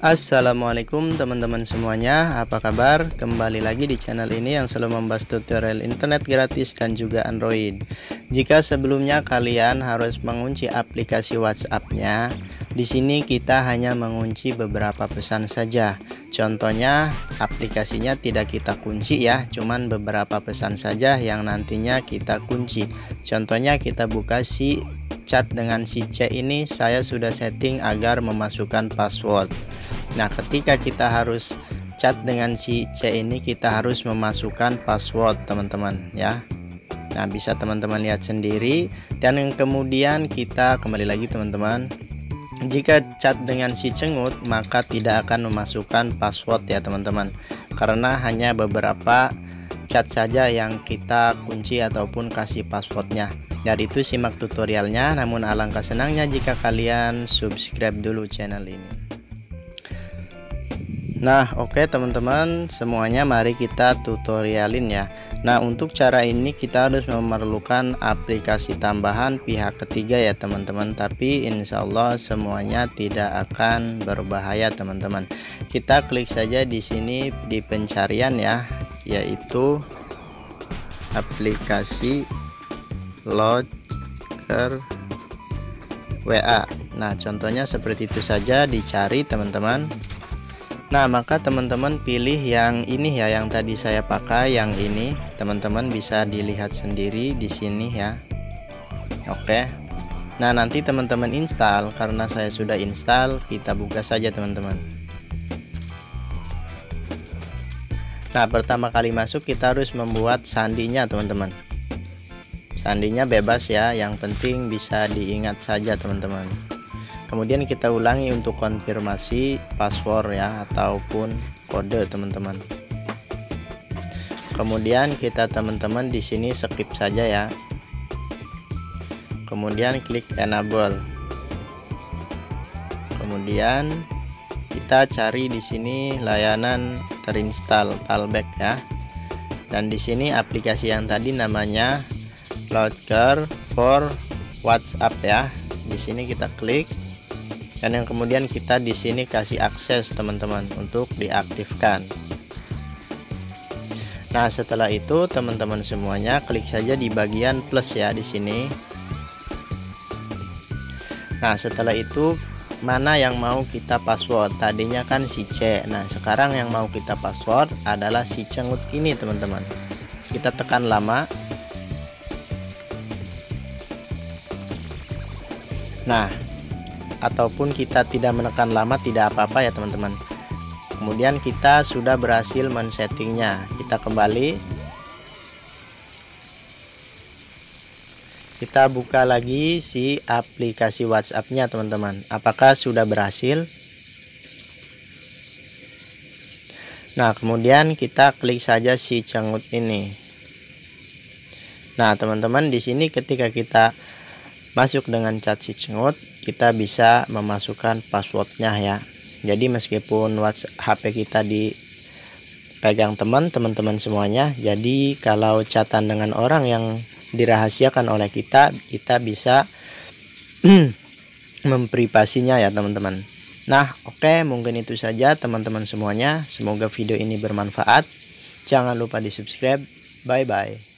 Assalamualaikum teman-teman semuanya, apa kabar? Kembali lagi di channel ini yang selalu membahas tutorial internet gratis dan juga Android. Jika sebelumnya kalian harus mengunci aplikasi WhatsApp-nya, di sini kita hanya mengunci beberapa pesan saja. Contohnya aplikasinya tidak kita kunci ya, cuman beberapa pesan saja yang nantinya kita kunci. Contohnya kita buka si chat dengan si C ini, saya sudah setting agar memasukkan password. Nah, ketika kita harus chat dengan si C ini, kita harus memasukkan password teman-teman ya. Nah, bisa teman-teman lihat sendiri. Dan kemudian kita kembali lagi teman-teman, jika chat dengan si Cengut maka tidak akan memasukkan password ya teman-teman, karena hanya beberapa chat saja yang kita kunci ataupun kasih passwordnya. Dari itu simak tutorialnya, namun alangkah senangnya jika kalian subscribe dulu channel ini. Nah, oke teman-teman semuanya, mari kita tutorialin ya. Nah, untuk cara ini kita harus memerlukan aplikasi tambahan pihak ketiga ya teman-teman, tapi insya Allah semuanya tidak akan berbahaya teman-teman. Kita klik saja di sini di pencarian ya, yaitu aplikasi Locker WA. Nah, contohnya seperti itu saja dicari teman-teman. Nah, maka teman-teman pilih yang ini ya, yang tadi saya pakai, yang ini. Teman-teman bisa dilihat sendiri di sini ya. Oke. Nah, nanti teman-teman install. Karena saya sudah install, kita buka saja teman-teman. Nah, pertama kali masuk kita harus membuat sandinya teman-teman. Sandinya bebas ya, yang penting bisa diingat saja teman-teman. Kemudian kita ulangi untuk konfirmasi password ya, ataupun kode teman-teman. Kemudian kita teman-teman di sini skip saja ya. Kemudian klik enable. Kemudian kita cari di sini layanan terinstall Talkback ya. Dan di sini aplikasi yang tadi namanya Locker for WhatsApp ya. Di sini kita klik. Dan yang kemudian kita di sini kasih akses teman-teman untuk diaktifkan. Nah, setelah itu teman-teman semuanya klik saja di bagian plus ya di sini. Nah, setelah itu mana yang mau kita password? Tadinya kan si C. Nah, sekarang yang mau kita password adalah si Cengut ini teman-teman. Kita tekan lama. Nah, ataupun kita tidak menekan lama tidak apa-apa ya teman-teman. Kemudian kita sudah berhasil men-settingnya. Kita kembali, kita buka lagi si aplikasi WhatsApp-nya teman-teman. Apakah sudah berhasil? Nah, kemudian kita klik saja si Cengut ini. Nah, teman-teman di sini ketika kita masuk dengan chat si Cengut, kita bisa memasukkan passwordnya ya. Jadi meskipun WhatsApp HP kita dipegang teman-teman semuanya, jadi kalau chatan dengan orang yang dirahasiakan oleh kita bisa memprivasinya ya teman-teman. Nah, oke, mungkin itu saja teman-teman semuanya. Semoga video ini bermanfaat. Jangan lupa di subscribe. Bye bye.